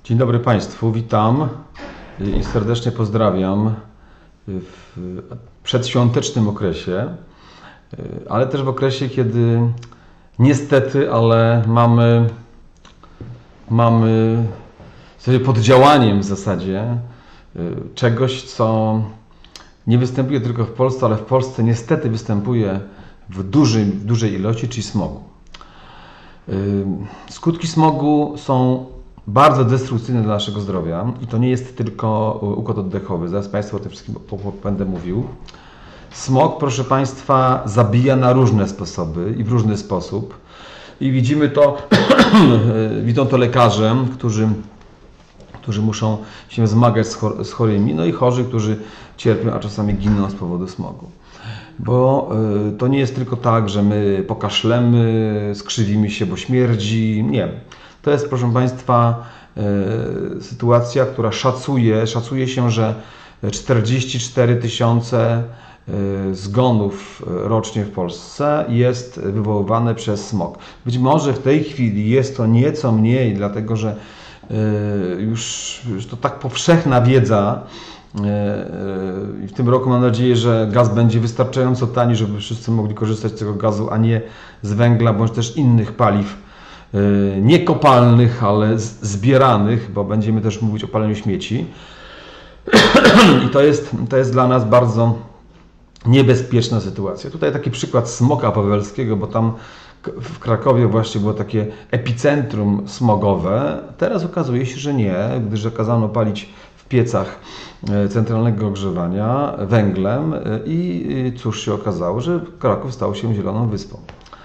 Dzień dobry Państwu, witam i serdecznie pozdrawiam w przedświątecznym okresie, ale też w okresie, kiedy niestety, ale mamy sobie pod działaniem w zasadzie czegoś, co nie występuje tylko w Polsce, ale w Polsce niestety występuje w dużej ilości, czyli smogu. Skutki smogu są bardzo destrukcyjne dla naszego zdrowia i to nie jest tylko układ oddechowy. Zaraz Państwu o tym wszystkim będę mówił. Smog, proszę Państwa, zabija na różne sposoby i w różny sposób. I widzimy to, widzą to lekarze, którzy muszą się zmagać z chorymi, no i chorzy, którzy cierpią, a czasami giną z powodu smogu. Bo to nie jest tylko tak, że my pokaszlemy, skrzywimy się, bo śmierdzi. Nie. To jest, proszę Państwa, sytuacja, która szacuje się, że 44 000 zgonów rocznie w Polsce jest wywoływane przez smog. Być może w tej chwili jest to nieco mniej, dlatego że już to tak powszechna wiedza i w tym roku mam nadzieję, że gaz będzie wystarczająco tani, żeby wszyscy mogli korzystać z tego gazu, a nie z węgla bądź też innych paliw niekopalnych, ale zbieranych, bo będziemy też mówić o paleniu śmieci. I to jest dla nas bardzo niebezpieczna sytuacja. Tutaj taki przykład smoka wawelskiego, bo tam w Krakowie właśnie było takie epicentrum smogowe. Teraz okazuje się, że nie, gdyż zakazano palić w piecach centralnego ogrzewania węglem i cóż się okazało, że Kraków stał się zieloną wyspą.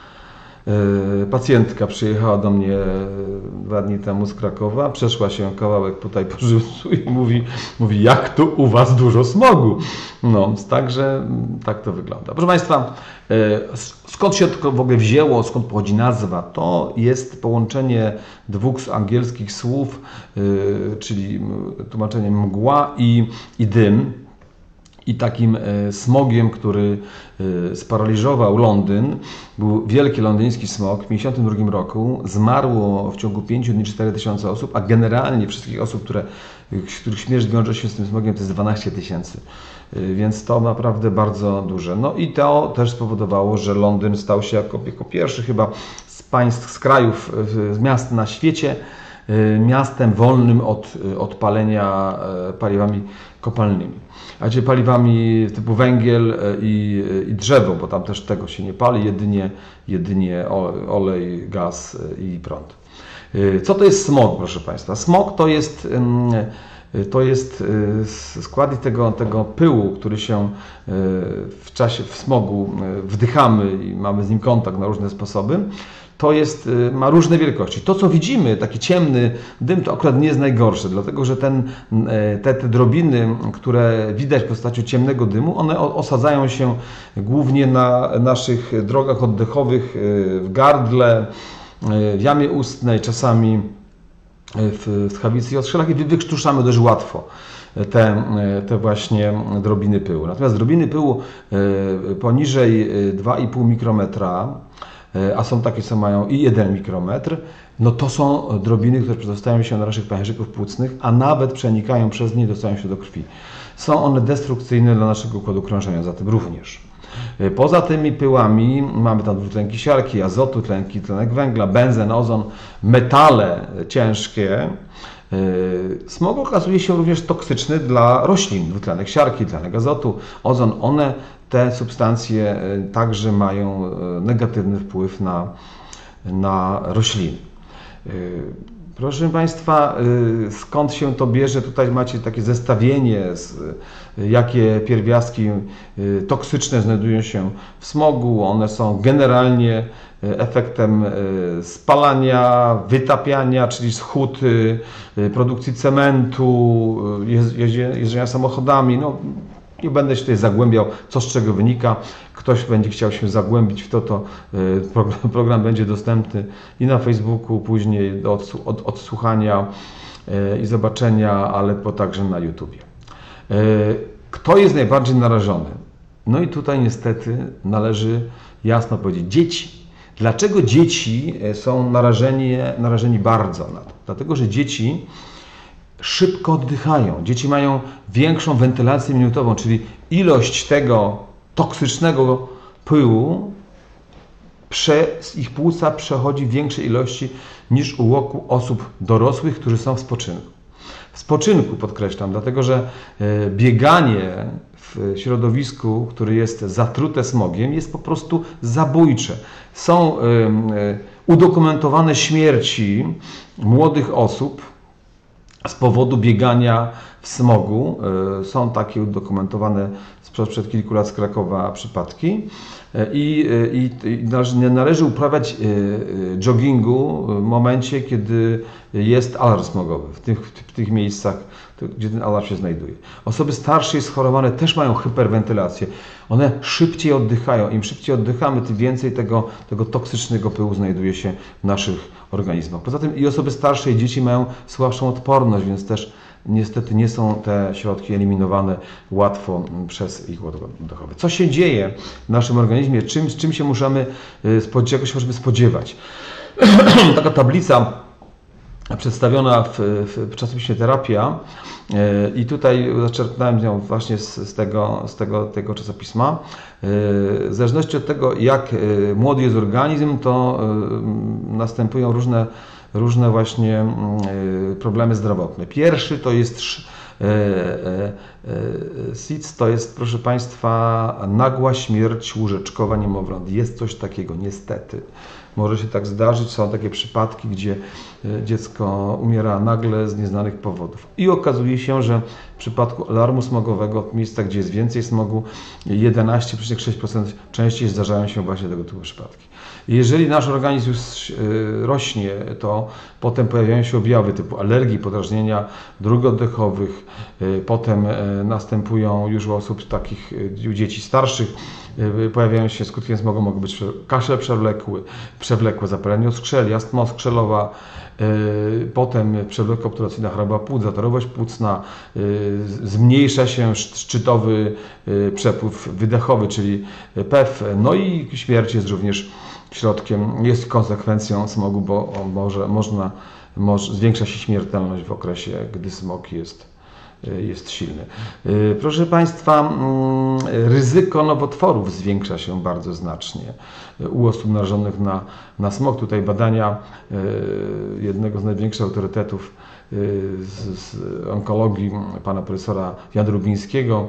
Pacjentka przyjechała do mnie 2 dni temu z Krakowa, przeszła się kawałek tutaj po Żywcu i mówi, jak tu u Was dużo smogu. No, także tak to wygląda. Proszę Państwa, skąd się to w ogóle wzięło, skąd pochodzi nazwa? To jest połączenie dwóch angielskich słów, czyli tłumaczenie mgła i dym. I takim smogiem, który sparaliżował Londyn, był wielki londyński smog. W 1952 roku zmarło w ciągu 5 dni 4000 osób, a generalnie wszystkich osób, których śmierć wiąże się z tym smogiem, to jest 12 000. Więc to naprawdę bardzo duże. No i to też spowodowało, że Londyn stał się jako pierwszy chyba z państw, z krajów, z miast na świecie miastem wolnym od palenia paliwami kopalnymi. A gdzie paliwami typu węgiel i drzewo, bo tam też tego się nie pali, jedynie olej, gaz i prąd. Co to jest smog, proszę Państwa? Smog to jest składnik tego pyłu, który się w smogu wdychamy i mamy z nim kontakt na różne sposoby. Ma różne wielkości. To, co widzimy, taki ciemny dym, to akurat nie jest najgorsze, dlatego że te drobiny, które widać w postaci ciemnego dymu, one osadzają się głównie na naszych drogach oddechowych, w gardle, w jamie ustnej, czasami w tchawicy i odstrzelach i wykrztuszamy dość łatwo te właśnie drobiny pyłu. Natomiast drobiny pyłu poniżej 2,5 mikrometra, a są takie, co mają i 1 mikrometr, no to są drobiny, które przedostają się do naszych pęcherzyków płucnych, a nawet przenikają przez nie i dostają się do krwi. Są one destrukcyjne dla naszego układu krążenia, zatem również. Poza tymi pyłami mamy tam dwutlenki siarki, azotu, tlenek węgla, benzen, ozon, metale ciężkie. Smog okazuje się również toksyczny dla roślin, dwutlenek siarki, tlenek azotu, ozon. Te substancje także mają negatywny wpływ na rośliny. Proszę Państwa, skąd się to bierze? Tutaj macie takie zestawienie, jakie pierwiastki toksyczne znajdują się w smogu. One są generalnie efektem spalania, wytapiania, czyli z huty, produkcji cementu, jeżdżenia samochodami. No, nie będę się tutaj zagłębiał, co z czego wynika. Ktoś będzie chciał się zagłębić w to program będzie dostępny i na Facebooku, później do odsłuchania i zobaczenia, ale także na YouTubie. Kto jest najbardziej narażony? No i tutaj niestety należy jasno powiedzieć, dzieci. Dlaczego dzieci są narażeni bardzo na to? Dlatego, że dzieci szybko oddychają. Dzieci mają większą wentylację minutową, czyli ilość tego toksycznego pyłu przez ich płuca przechodzi w większej ilości niż u osób dorosłych, którzy są w spoczynku. W spoczynku podkreślam, dlatego że bieganie w środowisku, które jest zatrute smogiem, jest po prostu zabójcze. Są udokumentowane śmierci młodych osób z powodu biegania w smogu. Są takie udokumentowane sprzed kilku lat z Krakowa przypadki. I należy uprawiać joggingu w momencie, kiedy jest alarm smogowy, w tych miejscach, gdzie ten alarm się znajduje. Osoby starsze i schorowane też mają hyperwentylację. One szybciej oddychają. Im szybciej oddychamy, tym więcej tego toksycznego pyłu znajduje się w naszych organizmach. Poza tym i osoby starsze, i dzieci mają słabszą odporność, więc też niestety nie są te środki eliminowane łatwo przez ich układ oddechowy. Co się dzieje w naszym organizmie? Czym się czego się możemy spodziewać? Taka tablica przedstawiona w czasopiśmie Terapia i tutaj zaczerpnąłem ją właśnie z tego czasopisma. W zależności od tego, jak młody jest organizm, to następują różne właśnie problemy zdrowotne. Pierwszy to jest SIDS, to jest, proszę Państwa, nagła śmierć łóżeczkowa niemowląt. Jest coś takiego, niestety. Może się tak zdarzyć, są takie przypadki, gdzie dziecko umiera nagle z nieznanych powodów. I okazuje się, że w przypadku alarmu smogowego, w miejscach, gdzie jest więcej smogu, 11,6% częściej zdarzają się właśnie tego typu przypadki. Jeżeli nasz organizm już rośnie, to potem pojawiają się objawy typu alergii, podrażnienia dróg oddechowych, potem następują już u osób takich, u dzieci starszych, pojawiają się skutkiem smogu, mogą być kaszel przewlekłe zapalenie oskrzeli, astma oskrzelowa, potem przewlekła obturacyjna choroba płuc, zatorowość płucna, zmniejsza się szczytowy przepływ wydechowy, czyli PEF, no i śmierć jest również jest konsekwencją smogu, bo zwiększa się śmiertelność w okresie, gdy smog jest silny. Proszę Państwa, ryzyko nowotworów zwiększa się bardzo znacznie u osób narażonych na smog. Tutaj badania jednego z największych autorytetów z onkologii, pana profesora Jana Rubińskiego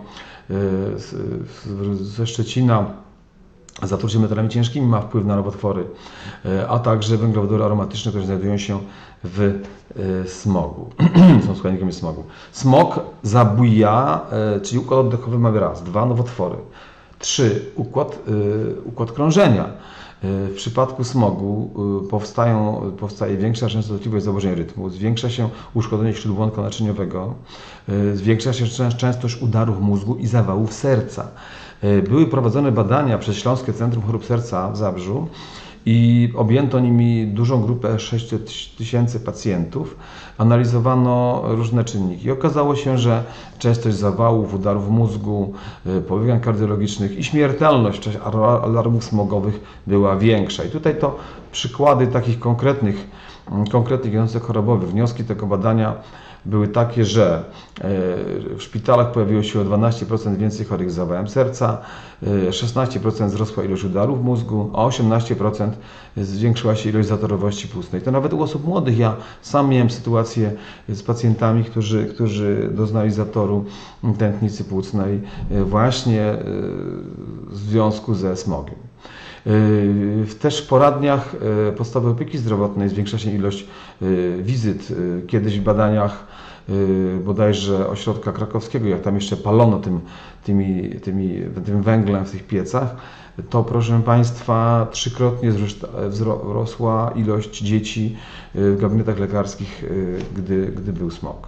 ze Szczecina. Zatrucie metalami ciężkimi ma wpływ na nowotwory, a także węglowodory aromatyczne, które znajdują się w smogu, są składnikami smogu. Smog zabija, czyli układ oddechowy mamy raz, 2 nowotwory, 3 układ krążenia. W przypadku smogu powstaje większa częstotliwość zaburzeń rytmu, zwiększa się uszkodzenie śródłątka naczyniowego, zwiększa się częstość udarów mózgu i zawałów serca. Były prowadzone badania przez Śląskie Centrum Chorób Serca w Zabrzu i objęto nimi dużą grupę 6 000 pacjentów. Analizowano różne czynniki i okazało się, że częstość zawałów, udarów mózgu, powikłań kardiologicznych i śmiertelność alarmów smogowych była większa. I tutaj to przykłady takich konkretnych jednostek chorobowych. Wnioski tego badania były takie, że w szpitalach pojawiło się o 12% więcej chorych z zawałem serca, 16% wzrosła ilość udarów mózgu, a 18% zwiększyła się ilość zatorowości płucnej. To nawet u osób młodych. Ja sam miałem sytuację z pacjentami, którzy doznali zatoru tętnicy płucnej właśnie w związku ze smogiem. Też w poradniach podstawowej opieki zdrowotnej zwiększa się ilość wizyt. Kiedyś w badaniach bodajże ośrodka krakowskiego, jak tam jeszcze palono tym węglem w tych piecach, to proszę Państwa 3-krotnie wzrosła ilość dzieci w gabinetach lekarskich, gdy był smog.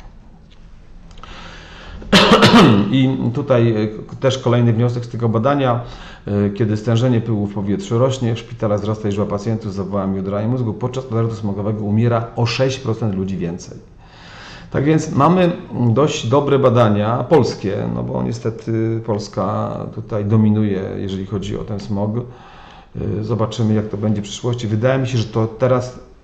I tutaj też kolejny wniosek z tego badania, kiedy stężenie pyłu w powietrzu rośnie, w szpitalach wzrasta liczba pacjentów z zawałami udarami mózgu, podczas alertu smogowego umiera o 6% ludzi więcej. Tak więc mamy dość dobre badania polskie, no bo niestety Polska tutaj dominuje, jeżeli chodzi o ten smog. Zobaczymy, jak to będzie w przyszłości. Wydaje mi się, że to teraz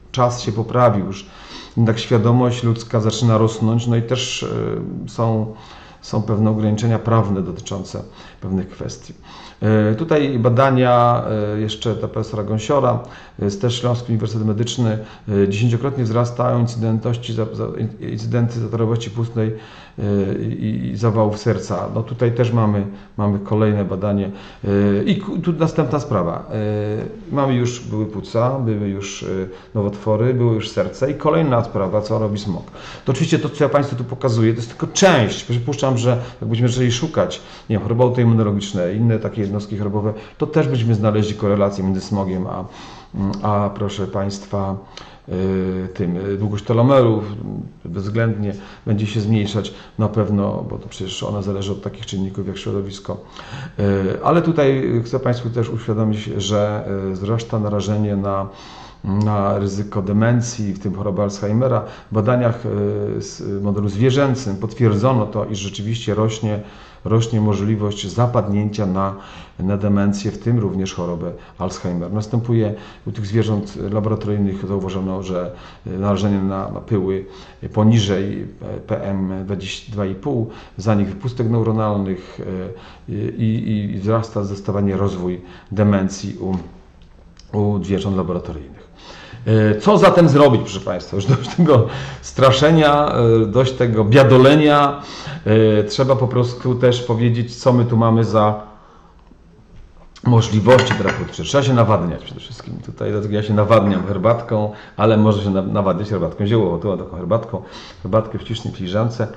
czas się poprawił już. Tak świadomość ludzka zaczyna rosnąć, no i też są pewne ograniczenia prawne dotyczące pewnych kwestii. Tutaj badania jeszcze profesora Gąsiora, jest też Śląski Uniwersytet Medyczny, 10-krotnie wzrastają incydenty zatorowości płucnej i zawałów serca. No tutaj też mamy kolejne badanie. I tu następna sprawa. Były płuca, były już nowotwory, było już serce i kolejna sprawa, co robi smog. To oczywiście to, co ja Państwu tu pokazuję, to jest tylko część. Przypuszczam, że jakbyśmy zaczęli szukać, nie wiem, choroby autoimmunologiczne, inne takie jednostki chorobowe, to też byśmy znaleźli korelację między smogiem a proszę Państwa, długość telomerów bezwzględnie będzie się zmniejszać na pewno, bo to przecież ona zależy od takich czynników jak środowisko. Ale tutaj chcę Państwu też uświadomić, że wzrasta narażenie na ryzyko demencji, w tym choroby Alzheimera. W badaniach z modelu zwierzęcym potwierdzono to, iż rzeczywiście rośnie możliwość zapadnięcia na demencję, w tym również chorobę Alzheimer. Następuje u tych zwierząt laboratoryjnych, zauważono, że narażenie na pyły poniżej PM2,5, zanik wypustek neuronalnych i wzrasta zdecydowanie rozwój demencji u zwierząt laboratoryjnych. Co zatem zrobić, proszę Państwa? Już dość tego straszenia, dość tego biadolenia. Trzeba po prostu też powiedzieć, co my tu mamy za możliwości terapeutyczne. Trzeba się nawadniać przede wszystkim. Tutaj dlatego ja się nawadniam herbatką, ale może się nawadniać herbatką ziołową. Tu mam taką herbatkę w ślicznej filiżance.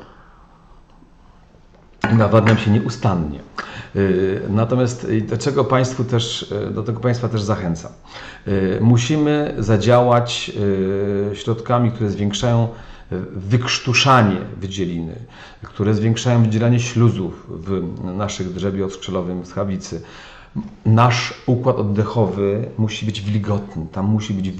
Nawadniam się nieustannie. Natomiast do tego Państwa też zachęcam. Musimy zadziałać środkami, które zwiększają wykrztuszanie wydzieliny, które zwiększają wydzielanie śluzów w naszych drzewie odskrzelowym, schawicy. Nasz układ oddechowy musi być wilgotny. Tam musi być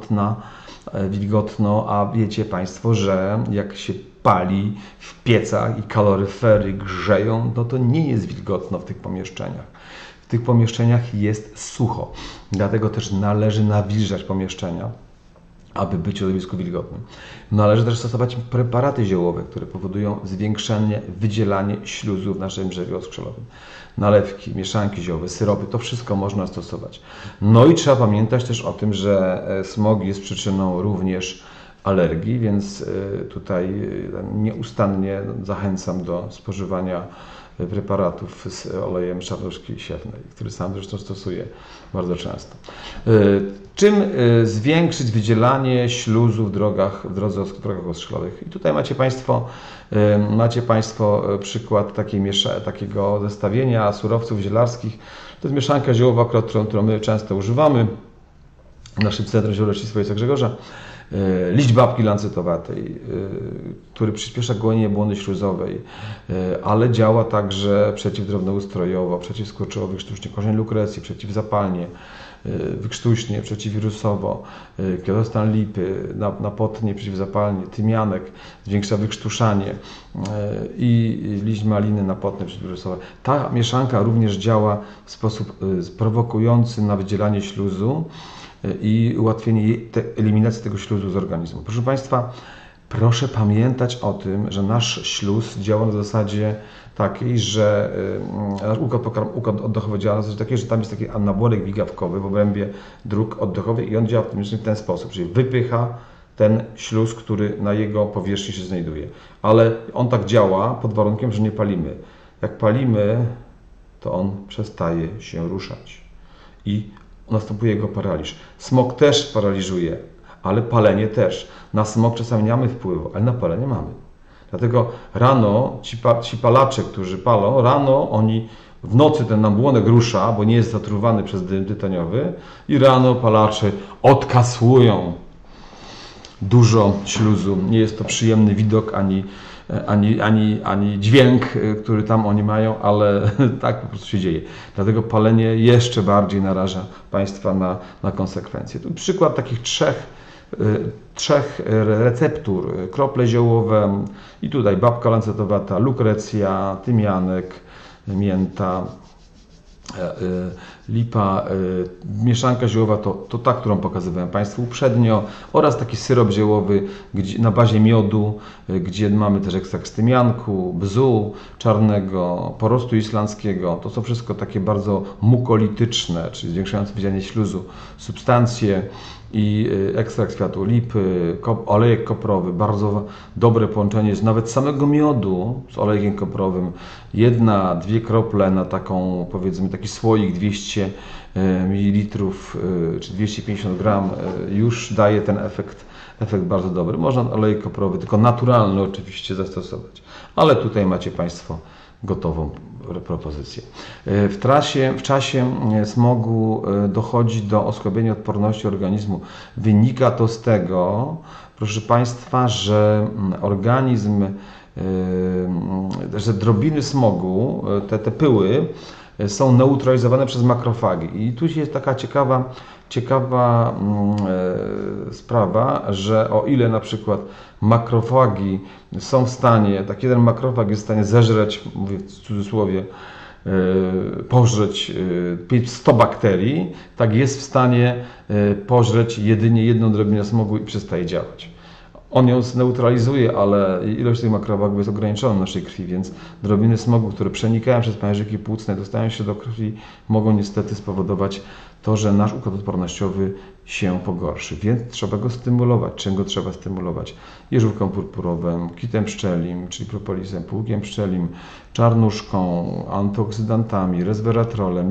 wilgotno, a wiecie Państwo, że jak się pali w piecach i kaloryfery grzeją, no to nie jest wilgotno w tych pomieszczeniach. W tych pomieszczeniach jest sucho. Dlatego też należy nawilżać pomieszczenia, aby być w środowisku wilgotnym. Należy też stosować preparaty ziołowe, które powodują zwiększenie, wydzielanie śluzów w naszym drzewie oskrzelowym. Nalewki, mieszanki ziołowe, syropy, to wszystko można stosować. No i trzeba pamiętać też o tym, że smog jest przyczyną również alergii, więc tutaj nieustannie zachęcam do spożywania preparatów z olejem czarnuszki siewnej, który sam zresztą stosuję bardzo często. Czym zwiększyć wydzielanie śluzów w drogach ostrzelowych? I tutaj macie Państwo przykład takiego zestawienia surowców zielarskich. To jest mieszanka ziołowa, którą my często używamy w naszym Centrum Ziołolecznictwa Ojca Grzegorza. Liść babki lancetowatej, który przyspiesza gojenie błony śluzowej, ale działa także przeciwdrobnoustrojowo, przeciwskurczowo, wykrztuśnie, korzeń lukrecji, przeciwzapalnie, wykrztuśnie, przeciwwirusowo, kielostan lipy, napotnie, przeciwzapalnie, tymianek zwiększa wykrztuszanie i liść maliny napotne, przeciwwirusowe. Ta mieszanka również działa w sposób prowokujący na wydzielanie śluzu i ułatwienie eliminacji tego śluzu z organizmu. Proszę Państwa, proszę pamiętać o tym, że nasz śluz działa na zasadzie takiej, że układ oddechowy działa na zasadzie takiej, że tam jest taki anabolek migawkowy w obrębie dróg oddechowych i on działa w ten sposób, czyli wypycha ten śluz, który na jego powierzchni się znajduje. Ale on tak działa pod warunkiem, że nie palimy. Jak palimy, to on przestaje się ruszać i następuje jego paraliż. Smog też paraliżuje, ale palenie też. Na smog czasami nie mamy wpływu, ale na palenie mamy. Dlatego rano ci palacze, którzy palą, rano oni w nocy ten nabłonek rusza, bo nie jest zatruwany przez dym tytoniowy i rano palacze odkasłują dużo śluzu. Nie jest to przyjemny widok ani dźwięk, który tam oni mają, ale tak po prostu się dzieje. Dlatego palenie jeszcze bardziej naraża Państwa na konsekwencje. Tu przykład takich trzech receptur, krople ziołowe i tutaj babka lancetowata, lukrecja, tymianek, mięta, lipa, mieszanka ziołowa to ta, którą pokazywałem Państwu uprzednio, oraz taki syrop ziołowy na bazie miodu, gdzie mamy też ekstrakt z tymianku, bzu czarnego, porostu islandzkiego. To są wszystko takie bardzo mukolityczne, czyli zwiększające wydzielanie śluzu substancje, i ekstrakt kwiatu lipy, olejek koprowy, bardzo dobre połączenie jest nawet samego miodu z olejkiem koprowym. 1-2 krople na taką, powiedzmy, taki słoik 200 ml czy 250 gram już daje ten efekt bardzo dobry. Można olejek koprowy, tylko naturalny oczywiście, zastosować. Ale tutaj macie Państwo gotową propozycję. W czasie smogu dochodzi do osłabienia odporności organizmu. Wynika to z tego, proszę Państwa, że organizm, że drobiny smogu, te pyły są neutralizowane przez makrofagi. I tu jest taka ciekawa sprawa, że o ile na przykład makrofagi są w stanie, tak jeden makrofag jest w stanie zeżreć, mówię w cudzysłowie, pożreć 100 bakterii, tak jest w stanie pożreć jedynie jedną drobinę smogu i przestaje działać. On ją zneutralizuje, ale ilość tych makrofagów jest ograniczona w naszej krwi, więc drobiny smogu, które przenikają przez pęcherzyki płucne, dostają się do krwi, mogą niestety spowodować to, że nasz układ odpornościowy się pogorszy. Więc trzeba go stymulować. Czym go trzeba stymulować? Jeżówką purpurową, kitem pszczelim, czyli propolisem, półkiem pszczelim, czarnuszką, antyoksydantami, resveratrolem,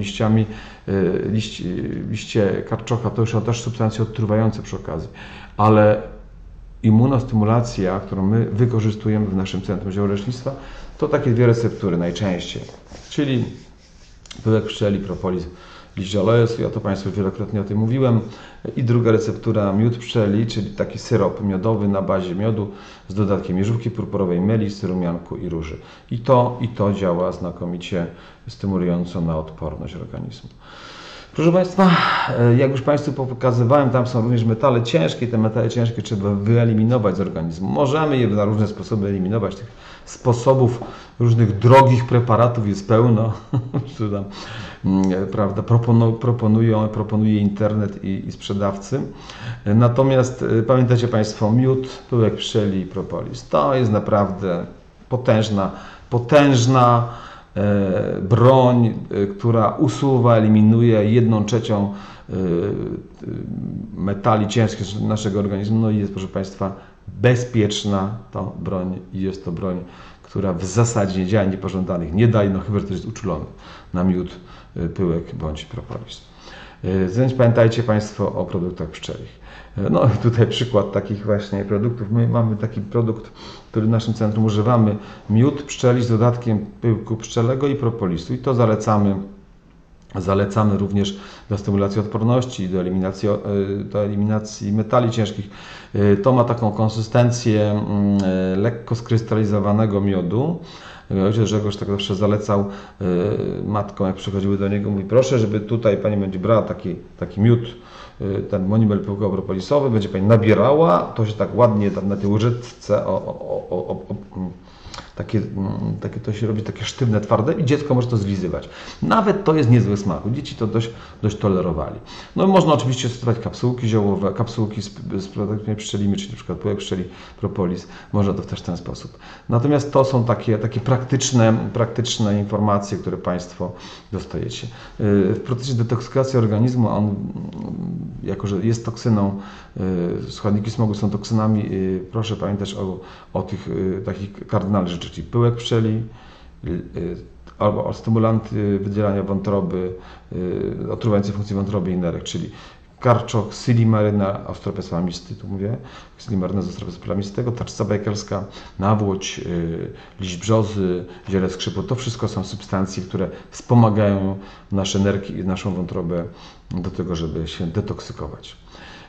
liście karczocha, to już są też substancje odtruwające przy okazji, ale immunostymulacja, którą my wykorzystujemy w naszym Centrum Ziołolecznictwa, to takie 2 receptury najczęściej, czyli pyłek pszczeli, propolis, liść aloesu, ja to Państwu wielokrotnie o tym mówiłem, i druga receptura miód pszczeli, czyli taki syrop miodowy na bazie miodu z dodatkiem jeżówki purpurowej, melisy, rumianku i róży. I to działa znakomicie stymulująco na odporność organizmu. Proszę Państwa, jak już Państwu pokazywałem, tam są również metale ciężkie. Te metale ciężkie trzeba wyeliminować z organizmu. Możemy je na różne sposoby eliminować. Tych sposobów, różnych drogich preparatów jest pełno, które tam, prawda, proponuje internet i sprzedawcy. Natomiast pamiętacie Państwo, miód, pyłek pszczeli i propolis. To jest naprawdę potężna broń, która usuwa, eliminuje 1/3 metali ciężkich z naszego organizmu. No i jest, proszę Państwa, bezpieczna to broń i jest to broń, która w zasadzie działań niepożądanych nie daje, no chyba że ktoś jest uczulony na miód, pyłek bądź propolis. Więc pamiętajcie Państwo o produktach pszczelich. No tutaj przykład takich właśnie produktów. My mamy taki produkt, który w naszym centrum używamy. Miód pszczeli z dodatkiem pyłku pszczelego i propolisu. I to zalecamy również do stymulacji odporności, do eliminacji metali ciężkich. To ma taką konsystencję lekko skrystalizowanego miodu. Ojciec Grzegorz tak zawsze zalecał matkom, jak przychodziły do niego, mówi: proszę, żeby tutaj Pani będzie brała taki miód, ten monimel pyłkowo-propolisowy, będzie Pani nabierała, to się tak ładnie tam na tej łyżeczce to się robi takie sztywne, twarde i dziecko może to zlizywać. Nawet to jest niezły smak. Dzieci to dość tolerowali. No i można oczywiście stosować kapsułki ziołowe, kapsułki z produktami pszczelimi, czyli np. pyłek pszczeli, propolis. Można to też w ten sposób. Natomiast to są takie praktyczne informacje, które Państwo dostajecie. W procesie detoksykacji organizmu, on, jako że jest toksyną, składniki smogu są toksynami, proszę pamiętać o tych takich kardynalnych rzeczy, czyli pyłek pszczeli, albo o stymulanty wydzielania wątroby, otruwające funkcje wątroby i nerek, czyli karczok, Silimaryna, Astropes plamisty, tu mówię, Silimaryna z Astropes plamisty, tarczyca bajkelska, nawłoć, liść brzozy, ziele skrzypu. To wszystko są substancje, które wspomagają nasze nerki i naszą wątrobę do tego, żeby się detoksykować.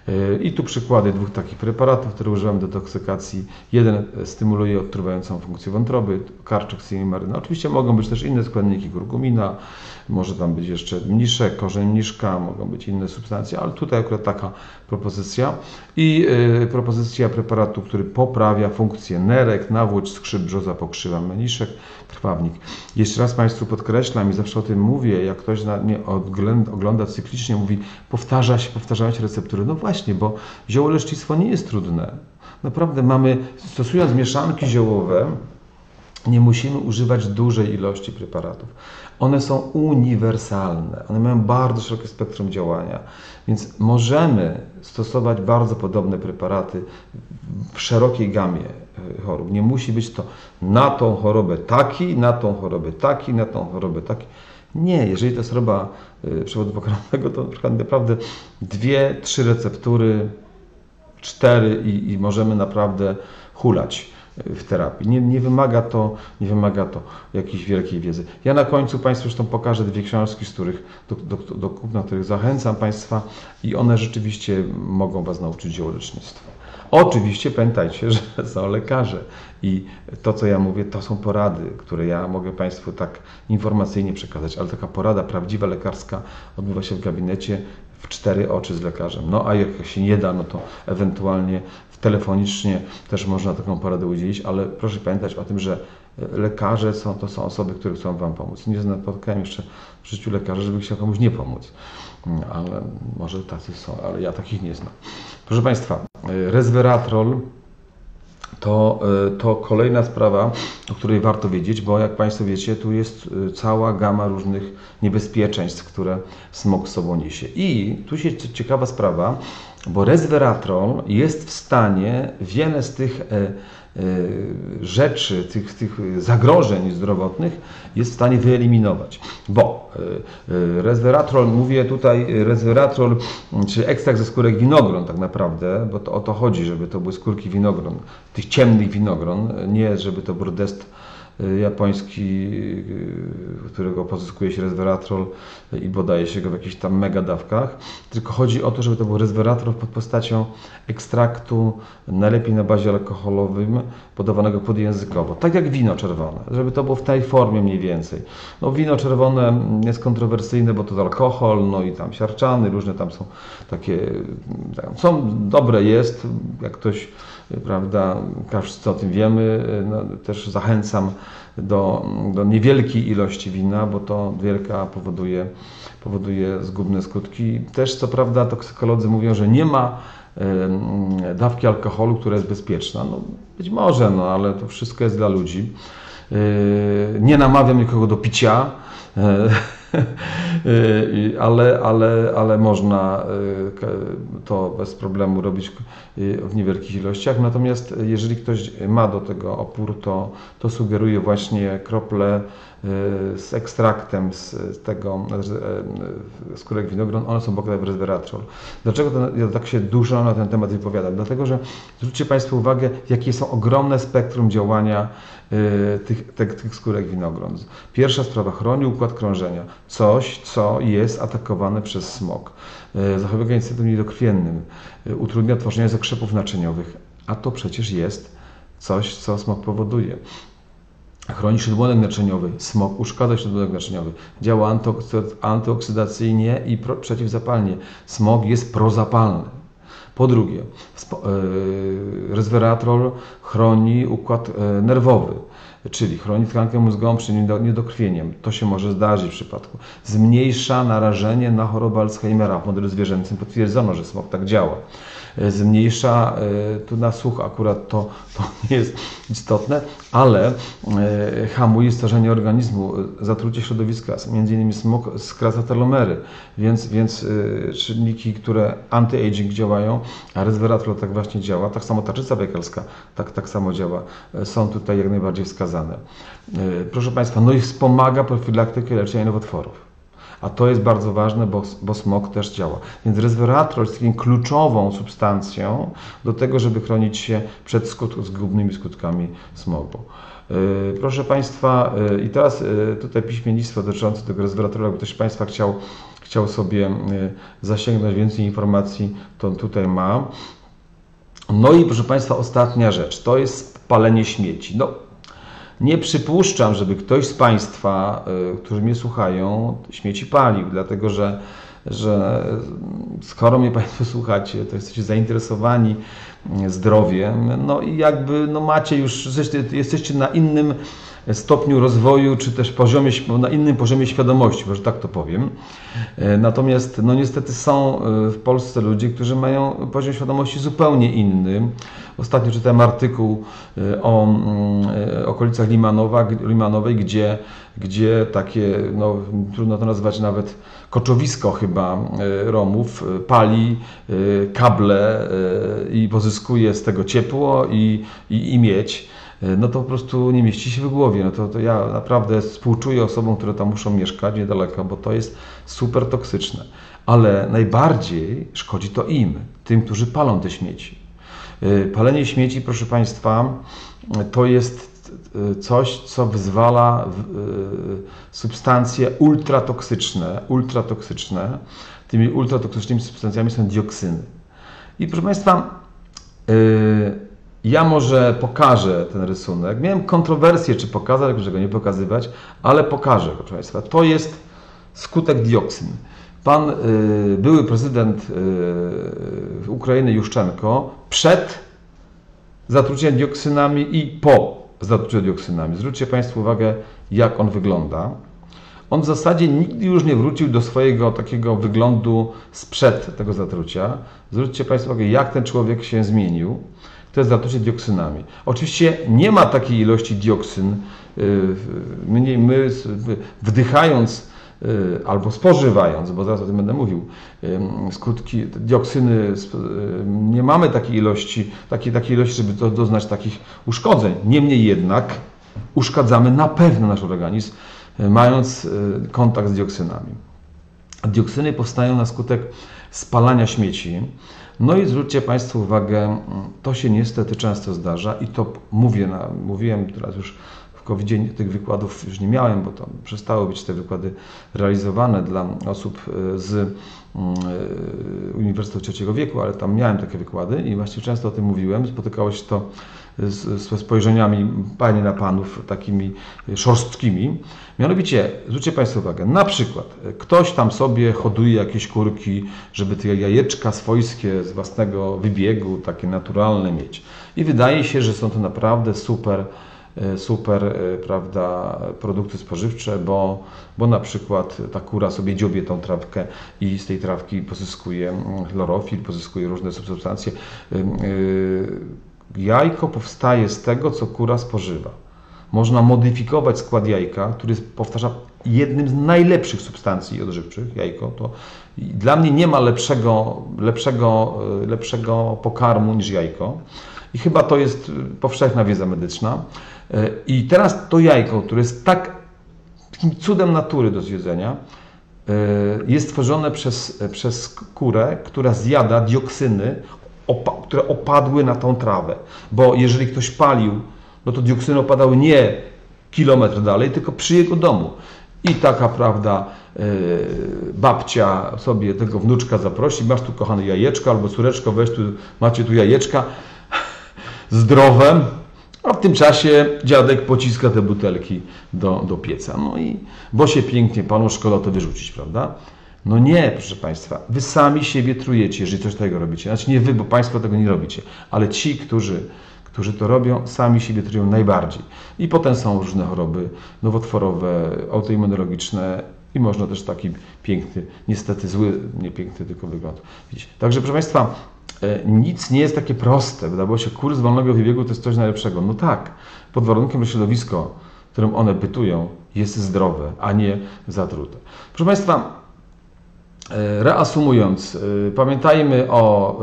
I tu przykłady 2 takich preparatów, które używam do detoksykacji. Jeden stymuluje odtruwającą funkcję wątroby, karczyk cynimaryna. Oczywiście mogą być też inne składniki, kurkumina, może tam być jeszcze mniszek, korzeń mniszka, mogą być inne substancje, ale tutaj akurat taka propozycja. I propozycja preparatu, który poprawia funkcję nerek, nawłoć, skrzyp brzoza, pokrzywa mniszek, krwawnik. Jeszcze raz Państwu podkreślam i zawsze o tym mówię, jak ktoś mnie ogląda cyklicznie, mówi, powtarzają się receptury. No właśnie, bo ziołolecznictwo nie jest trudne. Naprawdę stosując mieszanki ziołowe, nie musimy używać dużej ilości preparatów. One są uniwersalne, one mają bardzo szerokie spektrum działania, więc możemy stosować bardzo podobne preparaty w szerokiej gamie chorób. Nie musi być to na tą chorobę taki, na tą chorobę taki, na tą chorobę taki. Nie, jeżeli to jest choroba przewodu pokarmowego, to na przykład naprawdę 2-3 receptury, 4 i możemy naprawdę hulać w terapii. Nie wymaga to jakiejś wielkiej wiedzy. Ja na końcu Państwu zresztą pokażę 2 książki, do kupna, których zachęcam Państwa i one rzeczywiście mogą Was nauczyć ziołolecznictwa. Oczywiście pamiętajcie, że są lekarze i to, co ja mówię, to są porady, które ja mogę Państwu tak informacyjnie przekazać, ale taka porada prawdziwa, lekarska odbywa się w gabinecie w 4 oczy z lekarzem. No a jak się nie da, no to ewentualnie telefonicznie też można taką poradę udzielić, ale proszę pamiętać o tym, że lekarze to są osoby, które chcą Wam pomóc. Nie spotkałem jeszcze w życiu lekarza, żeby chciał komuś nie pomóc. Ale może tacy są, ale ja takich nie znam. Proszę Państwa, resveratrol to kolejna sprawa, o której warto wiedzieć, bo jak Państwo wiecie, tu jest cała gama różnych niebezpieczeństw, które smog z sobą niesie. I tu się ciekawa sprawa, bo resveratrol jest w stanie wiele z tych rzeczy, tych zagrożeń zdrowotnych jest w stanie wyeliminować, bo resveratrol, mówię tutaj resveratrol, czyli ekstrakt ze skórek winogron tak naprawdę, bo to o to chodzi, żeby to były skórki winogron, tych ciemnych winogron, nie żeby to był dest japoński, którego pozyskuje się resveratrol i podaje się go w jakichś tam mega dawkach, tylko chodzi o to, żeby to był resveratrol pod postacią ekstraktu, najlepiej na bazie alkoholowym, podawanego podjęzykowo, tak jak wino czerwone, żeby to było w tej formie mniej więcej. No wino czerwone jest kontrowersyjne, bo to alkohol, no i tam siarczany, różne tam są takie, dobre jest, jak ktoś, prawda, wszyscy o tym wiemy, no, też zachęcam do niewielkiej ilości wina, bo to wielka powoduje zgubne skutki. Też co prawda toksykolodzy mówią, że nie ma dawki alkoholu, która jest bezpieczna. No, być może, no, ale to wszystko jest dla ludzi. Nie namawiam nikogo do picia, ale można to bez problemu robić w niewielkich ilościach. Natomiast jeżeli ktoś ma do tego opór, to sugeruję właśnie krople z ekstraktem z tego skórek winogron. One są bogate w resveratrol. Dlaczego ja tak się dużo na ten temat wypowiadam? Dlatego, że zwróćcie Państwo uwagę, jakie są ogromne spektrum działania tych skórek winogron. Pierwsza sprawa, chroni układ krążenia. Coś, co jest atakowane przez smog. Zapobiega incydentom niedokrwiennym. Utrudnia tworzenie zakrzepów naczyniowych. A to przecież jest coś, co smog powoduje. Chroni śródbłonek naczyniowy. Smog uszkadza śródbłonek naczyniowy. Działa antyoksydacyjnie i przeciwzapalnie. Smog jest prozapalny. Po drugie, resveratrol chroni układ nerwowy, czyli chroni tkankę mózgową przed niedokrwieniem. To się może zdarzyć w przypadku. Zmniejsza narażenie na chorobę Alzheimera. W modelu zwierzęcym potwierdzono, że smog tak działa. Zmniejsza, tu na słuch akurat to nie jest istotne, ale hamuje starzenie organizmu, zatrucie środowiska, m.in. smog skraca telomery, więc czynniki, które anti-aging działają, a resveratrol tak właśnie działa, tak samo tarczyca bajkalska tak samo działa, są tutaj jak najbardziej wskazane. Proszę Państwa, no i wspomaga profilaktykę leczenia nowotworów. A to jest bardzo ważne, bo smog też działa. Więc resveratrol jest taką kluczową substancją do tego, żeby chronić się przed zgubnymi skutkami smogu. Proszę Państwa, i teraz tutaj piśmiennictwo dotyczące tego resveratrola, jakby ktoś z Państwa chciał sobie zasięgnąć więcej informacji, to tutaj ma. No i proszę Państwa, ostatnia rzecz, to jest palenie śmieci. No, nie przypuszczam, żeby ktoś z Państwa, którzy mnie słuchają, śmieci palił, dlatego że skoro mnie Państwo słuchacie, to jesteście zainteresowani zdrowiem, no i jakby macie już, jesteście na innym stopniu rozwoju, czy też na innym poziomie świadomości, może tak to powiem. Natomiast no niestety są w Polsce ludzie, którzy mają poziom świadomości zupełnie inny. Ostatnio czytałem artykuł o okolicach Limanowej, gdzie takie, no, trudno to nazwać nawet koczowisko chyba Romów, pali kable i pozyskuje z tego ciepło i miedź. No to po prostu nie mieści się w głowie. No to ja naprawdę współczuję osobom, które tam muszą mieszkać niedaleko, bo to jest super toksyczne. Ale najbardziej szkodzi to tym, którzy palą te śmieci. Palenie śmieci, proszę Państwa, to jest coś, co wyzwala substancje ultratoksyczne. Tymi ultratoksycznymi substancjami są dioksyny. I proszę Państwa, ja może pokażę ten rysunek. Miałem kontrowersję, czy pokazać, czy go nie pokazywać, ale pokażę, proszę Państwa. To jest skutek dioksyn. Pan były prezydent Ukrainy Juszczenko przed zatruciem dioksynami i po zatruciu dioksynami. Zwróćcie Państwo uwagę, jak on wygląda. On w zasadzie nigdy już nie wrócił do swojego takiego wyglądu sprzed tego zatrucia. Zwróćcie Państwo uwagę, jak ten człowiek się zmienił. To jest zatrucie dioksynami. Oczywiście nie ma takiej ilości dioksyn. My wdychając albo spożywając, bo zaraz o tym będę mówił, skutki dioksyny, nie mamy takiej ilości, żeby doznać takich uszkodzeń. Niemniej jednak uszkadzamy na pewno nasz organizm, mając kontakt z dioksynami. Dioksyny powstają na skutek spalania śmieci. No i zwróćcie Państwo uwagę, to się niestety często zdarza i to mówiłem teraz już w COVID-zie, tych wykładów już nie miałem, bo to przestały być te wykłady realizowane dla osób z Uniwersytetu Trzeciego Wieku, ale tam miałem takie wykłady i właśnie często o tym mówiłem. Spotykało się to ze spojrzeniami panie na panów takimi szorstkimi. Mianowicie, zwróćcie Państwo uwagę, na przykład ktoś tam sobie hoduje jakieś kurki, żeby te jajeczka swojskie z własnego wybiegu, takie naturalne mieć. I wydaje się, że są to naprawdę super, prawda, produkty spożywcze, bo na przykład ta kura sobie dziobie tą trawkę i z tej trawki pozyskuje chlorofil, pozyskuje różne substancje. Jajko powstaje z tego, co kura spożywa. Można modyfikować skład jajka, który jest, powtarzam, jednym z najlepszych substancji odżywczych, jajko. To dla mnie nie ma lepszego pokarmu niż jajko. I chyba to jest powszechna wiedza medyczna. I teraz to jajko, które jest takim cudem natury do zjedzenia, jest stworzone przez kurę, która zjada dioksyny, które opadły na tą trawę. Bo jeżeli ktoś palił, no to dioksyny opadały nie kilometr dalej, tylko przy jego domu. I taka, prawda, babcia sobie tego wnuczka zaprosi, masz tu kochane jajeczko, albo córeczko, weź tu, macie tu jajeczka zdrowe, a w tym czasie dziadek pociska te butelki do pieca. No i bo się pięknie palą, szkoda to wyrzucić, prawda? No nie, proszę Państwa, Wy sami siebie trujecie, jeżeli coś takiego robicie. Znaczy nie Wy, bo Państwo tego nie robicie, ale ci, którzy to robią, sami siebie trują najbardziej. I potem są różne choroby nowotworowe, autoimmunologiczne i można też taki piękny, niestety zły, nie piękny, tylko wygląd widzieć. Także proszę Państwa, nic nie jest takie proste. Wydawało się, kurs wolnego wybiegu to jest coś najlepszego. No tak, pod warunkiem, że środowisko, w którym one bytują, jest zdrowe, a nie zatrute. Proszę Państwa, reasumując, pamiętajmy o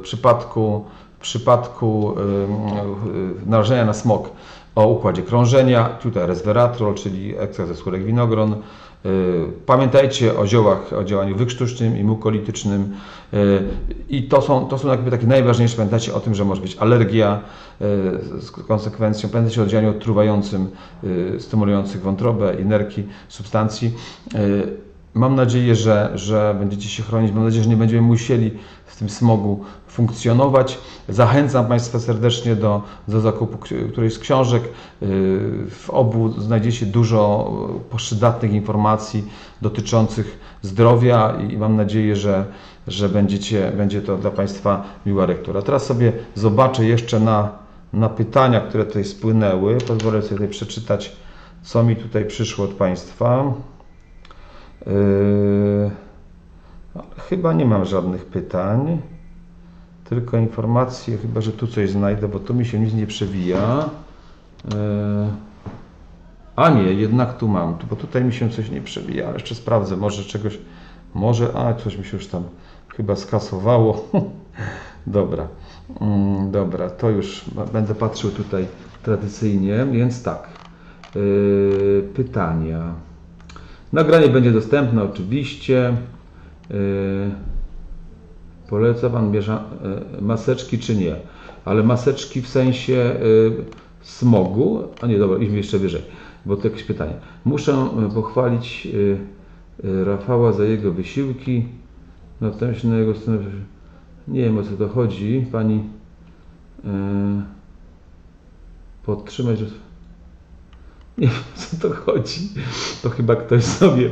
przypadku narażenia na smog, o układzie krążenia, tutaj resveratrol, czyli ekstrakt ze skórek winogron, Pamiętajcie o ziołach, o działaniu wykrztuśnym i mukolitycznym i to są jakby takie najważniejsze. Pamiętajcie o tym, że może być alergia z konsekwencją. Pamiętajcie o działaniu odtruwającym, stymulujących wątrobę i nerki substancji. Mam nadzieję, że będziecie się chronić. Mam nadzieję, że nie będziemy musieli w tym smogu funkcjonować. Zachęcam Państwa serdecznie do zakupu którejś z książek. W obu znajdziecie dużo przydatnych informacji dotyczących zdrowia i mam nadzieję, że będzie to dla Państwa miła lektura. Teraz sobie zobaczę jeszcze na pytania, które tutaj spłynęły. Pozwolę sobie tutaj przeczytać, co mi tutaj przyszło od Państwa. Chyba nie mam żadnych pytań, tylko informacje, chyba że tu coś znajdę, bo tu mi się nic nie przewija. A nie, jednak tu mam, bo tutaj mi się coś nie przewija, ale jeszcze sprawdzę, coś mi się już tam chyba skasowało. Dobra, to już będę patrzył tutaj tradycyjnie, więc tak, pytania. Nagranie będzie dostępne oczywiście. Poleca Pan maseczki czy nie? Ale maseczki w sensie smogu? A nie, dobra, idźmy jeszcze wyżej, bo to jakieś pytanie. Muszę pochwalić Rafała za jego wysiłki. Nastawiam się na jego stronę. Nie wiem, o co to chodzi. Pani podtrzymać. Nie wiem, o co to chodzi. To chyba ktoś sobie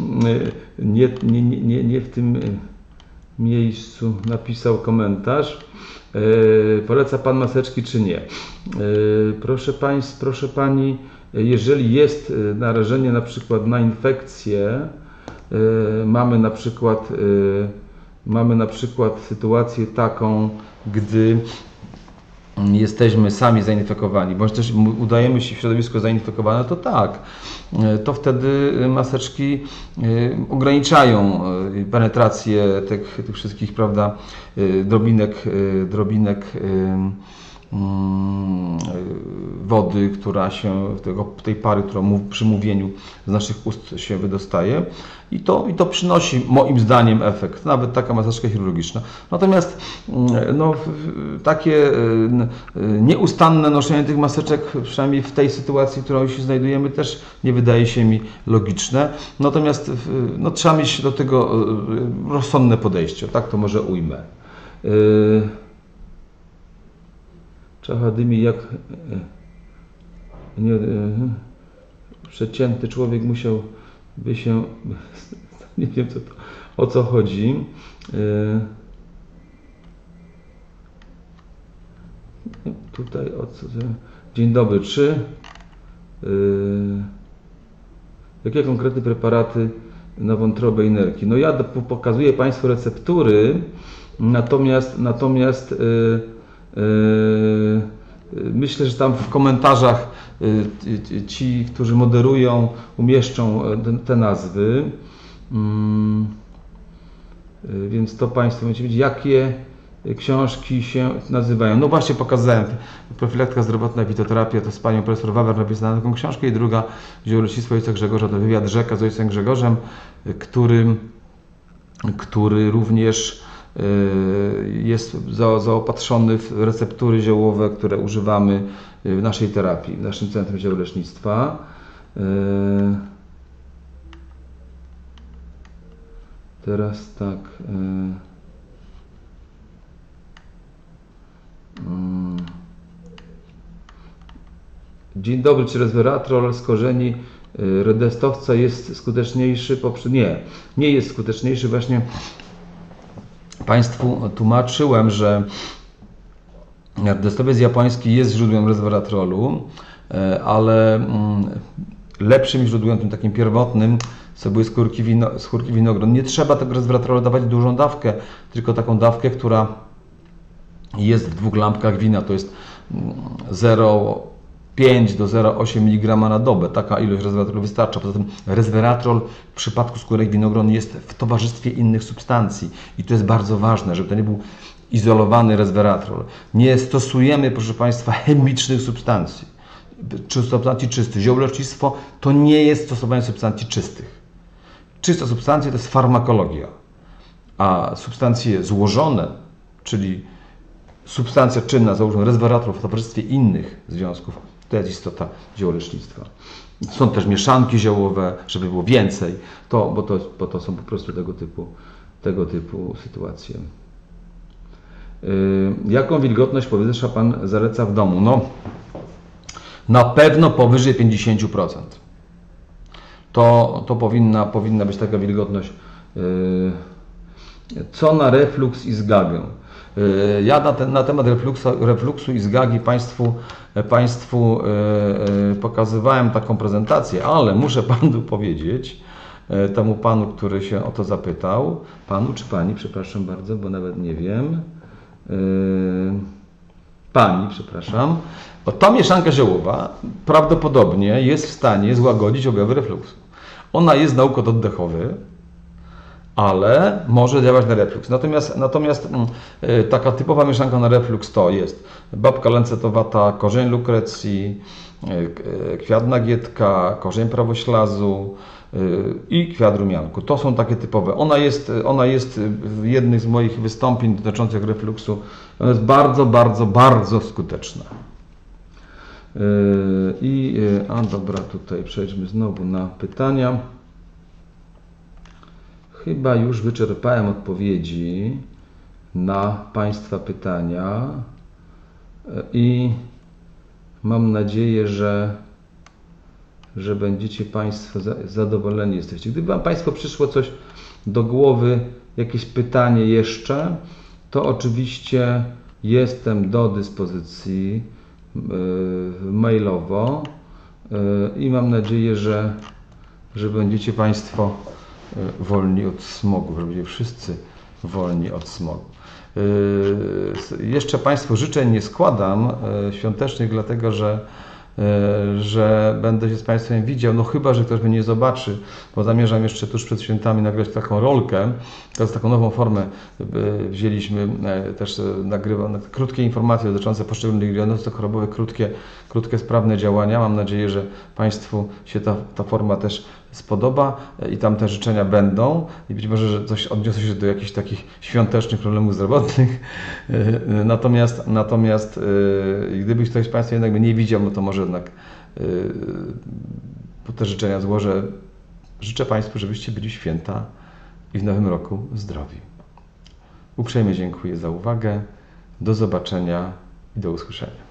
nie w tym miejscu napisał komentarz. Poleca Pan maseczki czy nie? Proszę Pani, jeżeli jest narażenie na przykład na infekcję, mamy na przykład sytuację taką, gdy jesteśmy sami zainfekowani, bądź też udajemy się w środowisko zainfekowane, to tak, to wtedy maseczki ograniczają penetrację tych wszystkich, prawda, drobinek wody, która się, tej pary, która przy mówieniu z naszych ust się wydostaje i to przynosi moim zdaniem efekt, nawet taka maseczka chirurgiczna. Natomiast takie nieustanne noszenie tych maseczek, przynajmniej w tej sytuacji, w której się znajdujemy, też nie wydaje się mi logiczne. Natomiast trzeba mieć do tego rozsądne podejście, tak to może ujmę. Czacha dymi jak przeciętny człowiek musiałby się, nie wiem o co chodzi. Tutaj dzień dobry, jakie konkretne preparaty na wątrobę i nerki? No ja pokazuję Państwu receptury, natomiast myślę, że tam w komentarzach ci, którzy moderują, umieszczą te nazwy. Więc to Państwo będziecie wiedzieć, jakie książki się nazywają. No właśnie pokazałem. Profilaktyka zdrowotna i fitoterapia, to z panią profesor Wawer napisana taką książkę i druga Ziołolecznictwo ojca Grzegorza, to wywiad rzeka z ojcem Grzegorzem, który również jest zaopatrzony w receptury ziołowe, które używamy w naszej terapii, w naszym Centrum Ziołolecznictwa. Teraz tak. Dzień dobry, czy resveratrol z korzeni redestowca jest skuteczniejszy? Nie jest skuteczniejszy. Właśnie Państwu tłumaczyłem, że redestowiec japoński jest źródłem resveratrolu, ale lepszym źródłem, tym takim pierwotnym, co były skórki winogron. Nie trzeba tego resveratrolu dawać dużą dawkę, tylko taką dawkę, która jest w 2 lampkach wina, to jest 0,5 do 0,8 mg na dobę. Taka ilość resveratrolu wystarcza. Poza tym resveratrol w przypadku skórek winogron jest w towarzystwie innych substancji i to jest bardzo ważne, żeby to nie był izolowany resveratrol. Nie stosujemy, proszę Państwa, chemicznych substancji, czy substancji czystych. Ziołolecznictwo to nie jest stosowanie substancji czystych. Czyste substancje to jest farmakologia, a substancje złożone, czyli substancja czynna założona resweratrów w towarzystwie innych związków, to jest istota ziołolecznictwa. Są też mieszanki ziołowe, żeby było więcej, bo to są po prostu tego typu sytuacje. Jaką wilgotność powietrza Pan zaleca w domu? No, na pewno powyżej 50%. To powinna być taka wilgotność. Co na refluks i zgagę? Ja na temat refluksu i zgagi Państwu pokazywałem taką prezentację, ale muszę Panu powiedzieć, temu Panu, który się o to zapytał, Panu czy Pani, przepraszam bardzo, bo nawet nie wiem, Pani, przepraszam, bo ta mieszanka ziołowa prawdopodobnie jest w stanie złagodzić objawy refluksu. Ona jest na układ oddechowy, ale może działać na refluks. Natomiast taka typowa mieszanka na refluks to jest babka lancetowata, korzeń lukrecji, kwiat nagietka, korzeń prawoślazu i kwiat rumianku. To są takie typowe. Ona jest w jednych z moich wystąpień dotyczących refluksu. Ona jest bardzo, bardzo, bardzo skuteczna. Dobra, tutaj przejdźmy znowu na pytania. Chyba już wyczerpałem odpowiedzi na Państwa pytania i mam nadzieję, że będziecie Państwo zadowoleni jesteście. Gdyby Wam Państwo przyszło coś do głowy, jakieś pytanie jeszcze, to oczywiście jestem do dyspozycji mailowo i mam nadzieję, że będziecie Państwo wolni od smogu, że będziecie wszyscy wolni od smogu. Jeszcze Państwu życzeń nie składam świątecznych, dlatego że będę się z Państwem widział, no chyba że ktoś mnie nie zobaczy, bo zamierzam jeszcze tuż przed świętami nagrać taką rolkę. Teraz taką nową formę wzięliśmy, też nagrywam krótkie informacje dotyczące poszczególnych diagnostyk chorobowych, krótkie, sprawne działania. Mam nadzieję, że Państwu się ta forma też spodoba i tam te życzenia będą i być może, że coś odniosę się do jakichś takich świątecznych problemów zdrowotnych. Natomiast gdyby ktoś z Państwa jednak by nie widział, no to może jednak po te życzenia złożę. Życzę Państwu, żebyście byli święta i w nowym roku zdrowi. Uprzejmie dziękuję za uwagę. Do zobaczenia i do usłyszenia.